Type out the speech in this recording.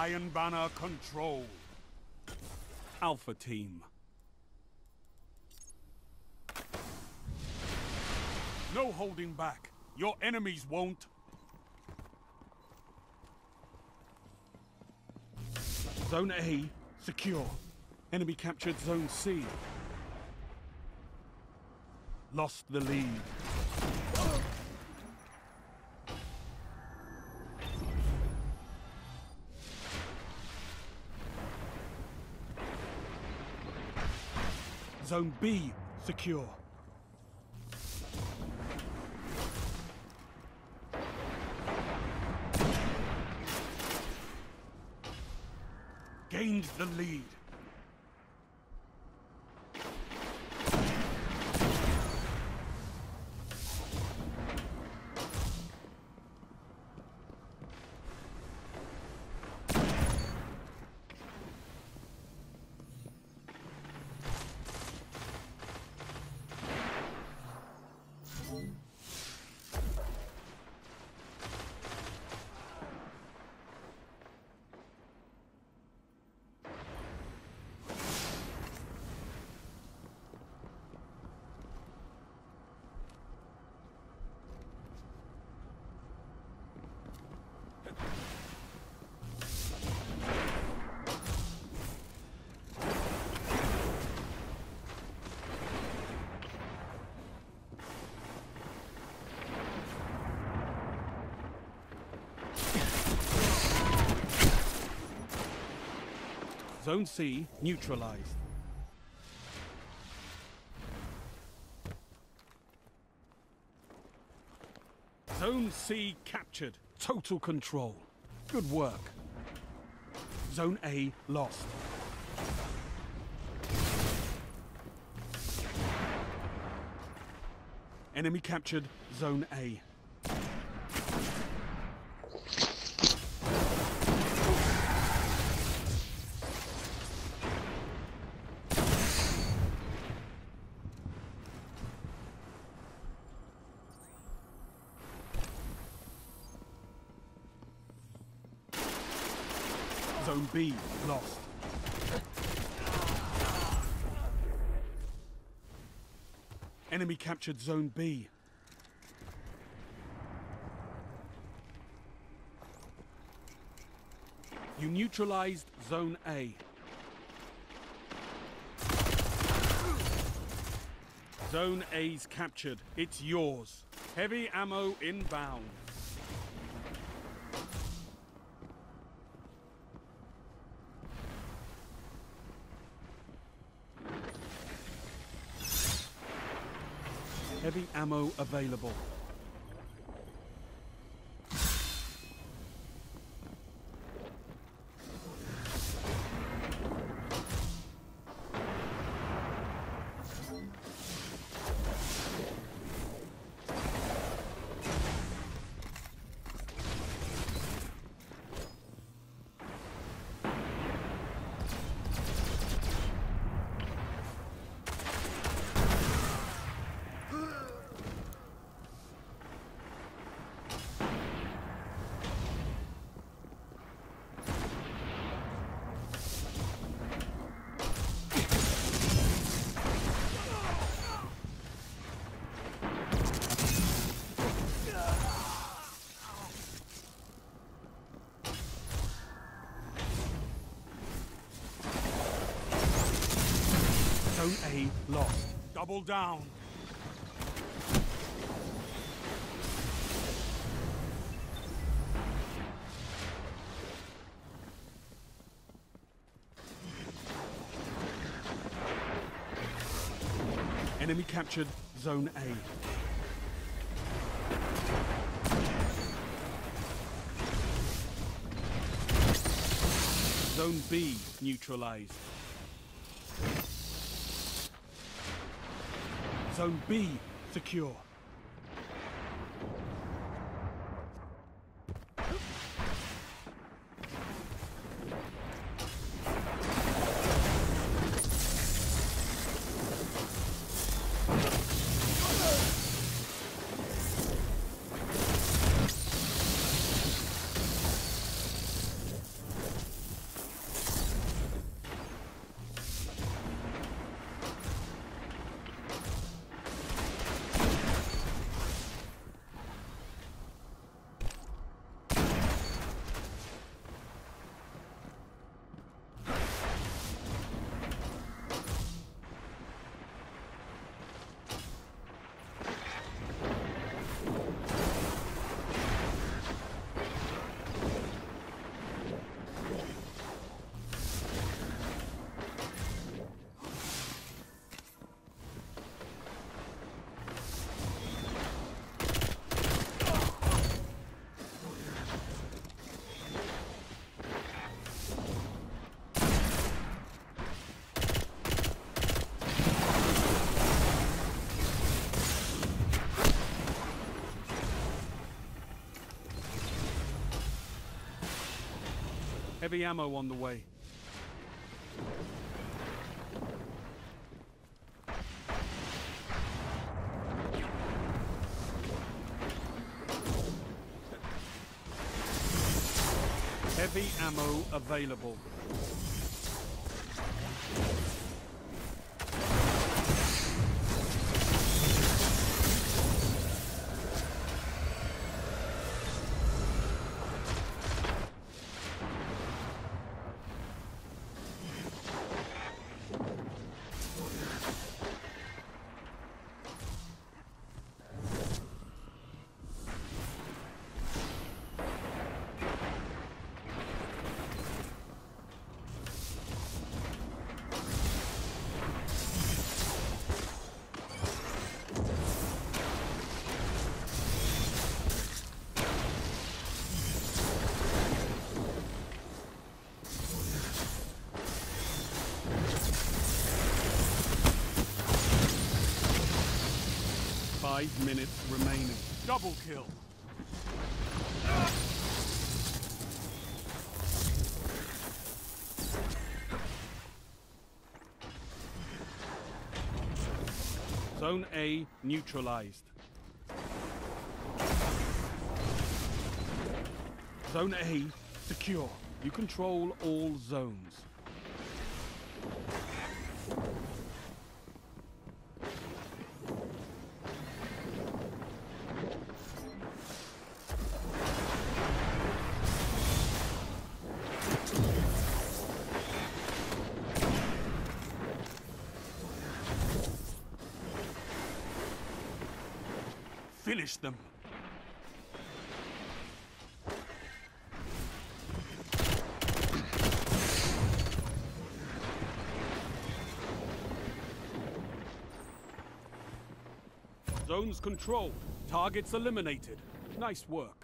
Iron Banner control. Alpha Team. No holding back. Your enemies won't. Zone A secure. Enemy captured Zone C. Lost the lead. Zone B secure. Gained the lead. Zone C neutralized. Zone C captured. Total control. Good work. Zone A lost. Enemy captured Zone A. Zone B lost. Enemy captured Zone B. You neutralized Zone A. Zone A's captured. It's yours. Heavy ammo inbound. Heavy ammo available. Zone A lost. Double down. Enemy captured Zone A. Zone B neutralized. Zone B secure. Heavy ammo on the way. Heavy ammo available. Five minutes remaining. Double kill. Zone A neutralized. Zone A secure. You control all zones. Finish them. Zones controlled. Targets eliminated. Nice work.